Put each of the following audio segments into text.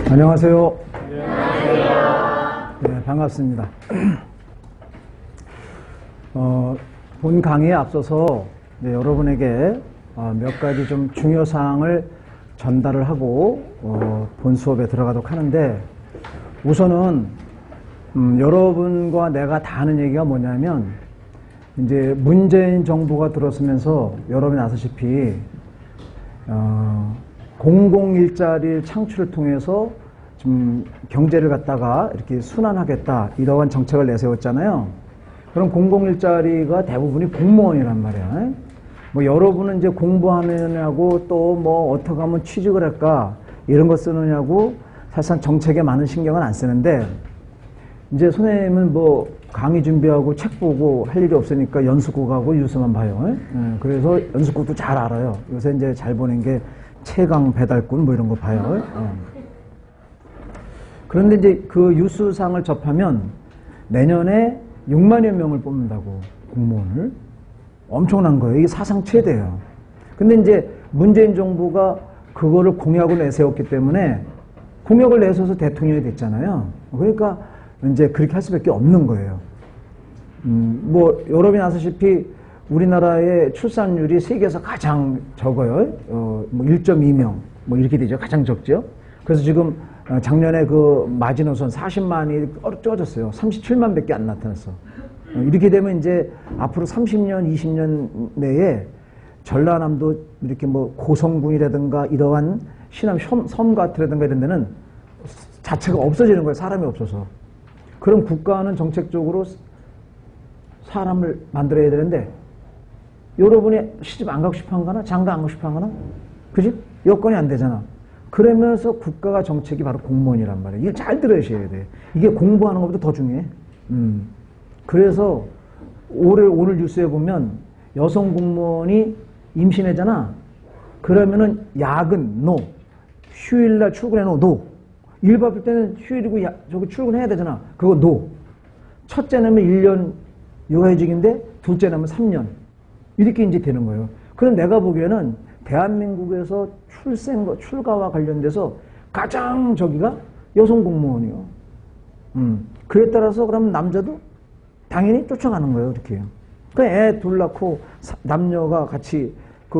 안녕하세요. 네, 반갑습니다. 본 강의에 앞서서 여러분에게 몇 가지 좀 중요사항을 전달을 하고 본 수업에 들어가도록 하는데, 우선은 여러분과 내가 다 하는 얘기가 뭐냐면, 이제 문재인 정부가 들어서면서 여러분이 아시다시피 공공일자리 창출을 통해서 좀 경제를 갖다가 이렇게 순환하겠다, 이러한 정책을 내세웠잖아요. 그럼 공공일자리가 대부분이 공무원이란 말이야. 뭐 여러분은 이제 공부하느냐고 또 뭐 어떻게 하면 취직을 할까 이런 거 쓰느냐고 사실상 정책에 많은 신경은 안 쓰는데, 이제 선생님은 뭐 강의 준비하고 책 보고 할 일이 없으니까 연수국 가고 뉴스만 봐요. 그래서 연수국도 잘 알아요. 요새 이제 잘 보는 게 최강 배달꾼 뭐 이런 거 봐요. 그런데 이제 그 뉴스상을 접하면 내년에 6만여 명을 뽑는다고, 공무원을. 엄청난 거예요. 이게 사상 최대예요. 근데 이제 문재인 정부가 그거를 공약을 내세웠기 때문에, 공약을 내세워서 대통령이 됐잖아요. 그러니까 이제 그렇게 할 수밖에 없는 거예요. 뭐 여러분이 아시다시피 우리나라의 출산율이 세계에서 가장 적어요. 뭐 1.2명 뭐 이렇게 되죠. 가장 적죠. 그래서 지금 작년에 그 마지노선 40만이 쪄졌어요. 37만 밖에 안 나타났어. 이렇게 되면 이제 앞으로 30년, 20년 내에 전라남도 이렇게 뭐 고성군이라든가 이러한 시남 섬 같으라든가 이런 데는 자체가 없어지는 거예요. 사람이 없어서. 그럼 국가는 정책적으로 사람을 만들어야 되는데, 여러분이 시집 안 가고 싶어 한거나 장가 안 가고 싶어 한거나, 그지? 여건이 안 되잖아. 그러면서 국가가 정책이 바로 공무원이란 말이에요. 이걸 잘 들으셔야 돼. 이게 공부하는 것보다 더 중요해. 그래서 오늘 뉴스에 보면 여성 공무원이 임신하잖아. 그러면은 야근 노, 휴일날 출근해 노. 일 바쁠 때는 휴일이고 저기 출근해야 되잖아. 그거 노. 첫째 낳으면 1년 육아휴직인데 둘째 낳으면 3년. 이렇게 이제 되는 거예요. 그럼 내가 보기에는 대한민국에서 출가와 관련돼서 가장 저기가 여성 공무원이요. 그에 따라서 그럼 남자도 당연히 쫓아가는 거예요. 이렇게. 그 애 둘 낳고 남녀가 같이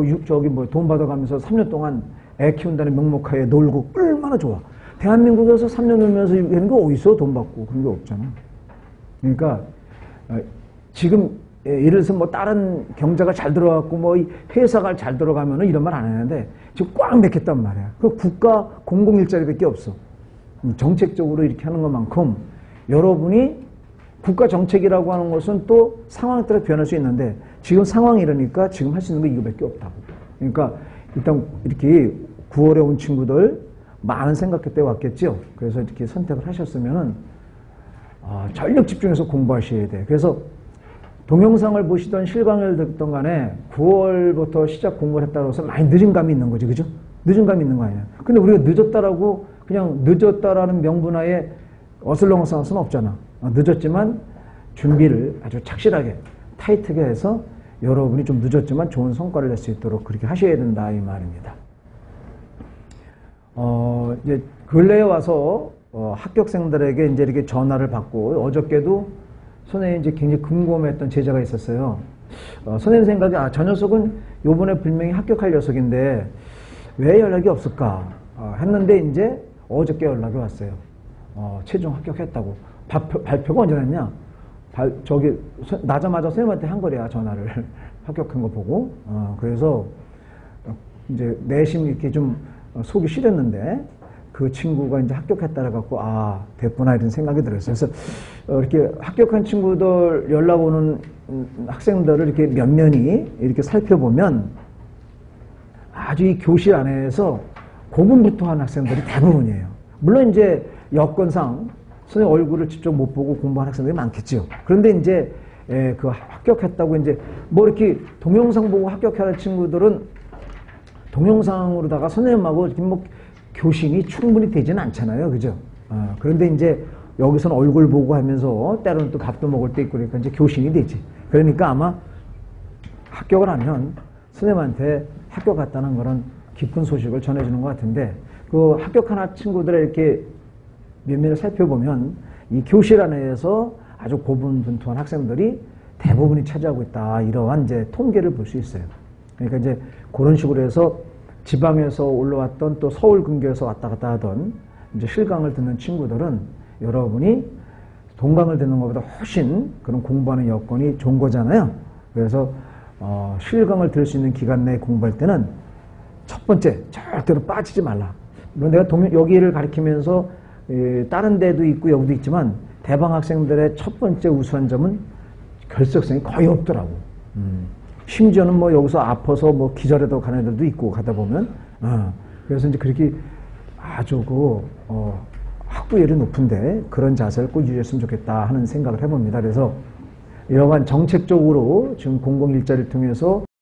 돈 받아가면서 3년 동안 애 키운다는 명목하에 놀고 얼마나 좋아. 대한민국에서 3년 놀면서 이런 거 어디서 돈 받고 그런 게 없잖아. 그러니까 지금 예를 들어서 뭐 다른 경제가 잘 들어갔고 뭐 회사가 잘 들어가면은 이런 말 안 했는데 지금 꽉 맥혔단 말이야. 그 국가 공공일자리밖에 없어. 정책적으로 이렇게 하는 것만큼 여러분이 국가 정책이라고 하는 것은 또 상황에 따라 변할 수 있는데, 지금 상황이 이러니까 지금 할 수 있는 거 이거밖에 없다고. 그러니까 일단 이렇게 9월에 온 친구들 많은 생각했대 왔겠죠. 그래서 이렇게 선택을 하셨으면은 전력 집중해서 공부하셔야 돼. 그래서 동영상을 보시던 실강을 듣던 간에 9월부터 시작 공부를 했다고 해서 많이 늦은 감이 있는 거지. 그죠? 늦은 감이 있는 거 아니야. 근데 우리가 늦었다라고 그냥 늦었다라는 명분하에 어슬렁어슬렁 할 수는 없잖아. 늦었지만 준비를 아주 착실하게 타이트하게 해서 여러분이 좀 늦었지만 좋은 성과를 낼 수 있도록 그렇게 하셔야 된다, 이 말입니다. 이제 근래에 와서 합격생들에게 이제 이렇게 전화를 받고, 어저께도 선생님이 이제 굉장히 궁금했던 제자가 있었어요. 선생님 생각에 저 녀석은 요번에 분명히 합격할 녀석인데 왜 연락이 없을까 했는데, 이제 어저께 연락이 왔어요. 최종 합격했다고. 발표가 언제 났냐? 나자마자 선생님한테 한 거래야, 전화를. 합격한 거 보고. 그래서 이제 내심 이렇게 좀 속이 시렸는데, 그 친구가 이제 합격했다라 갖고 됐구나 이런 생각이 들었어요. 그래서 이렇게 합격한 친구들 연락 오는 학생들을 이렇게 면면히 이렇게 살펴보면 아주 이 교실 안에서 고군분투한 학생들이 대부분이에요. 물론 이제 여건상 선생님 얼굴을 직접 못 보고 공부한 학생들이 많겠죠. 그런데 이제 그 합격했다고 이제 뭐 이렇게 동영상 보고 합격하는 친구들은 동영상으로다가 선생님하고 이렇게 뭐 교신이 충분히 되지는 않잖아요. 그죠? 그런데 이제 여기서는 얼굴 보고 하면서 때로는 또 밥도 먹을 때 있고 그러니까 이제 교신이 되지. 그러니까 아마 합격을 하면 선생님한테 합격했다는 그런 기쁜 소식을 전해주는 것 같은데, 그 합격한 친구들의 이렇게 면면을 살펴보면 이 교실 안에서 아주 고분분투한 학생들이 대부분이 차지하고 있다. 이러한 이제 통계를 볼 수 있어요. 그러니까 이제 그런 식으로 해서 지방에서 올라왔던 또 서울 근교에서 왔다 갔다 하던 이제 실강을 듣는 친구들은 여러분이 동강을 듣는 것보다 훨씬 그런 공부하는 여건이 좋은 거잖아요. 그래서 실강을 들을 수 있는 기간 내에 공부할 때는 첫 번째 절대로 빠지지 말라. 물론 내가 여기를 가리키면서 다른 데도 있고 여기도 있지만 대방 학생들의 첫 번째 우수한 점은 결석성이 거의 없더라고. 심지어는 뭐 여기서 아파서 뭐 기절해도 가는 애들도 있고 가다 보면 그래서 이제 그렇게 아주 학부열이 높은데 그런 자세를 꼭 유지했으면 좋겠다 하는 생각을 해봅니다. 그래서 이러한 정책적으로 지금 공공일자를 통해서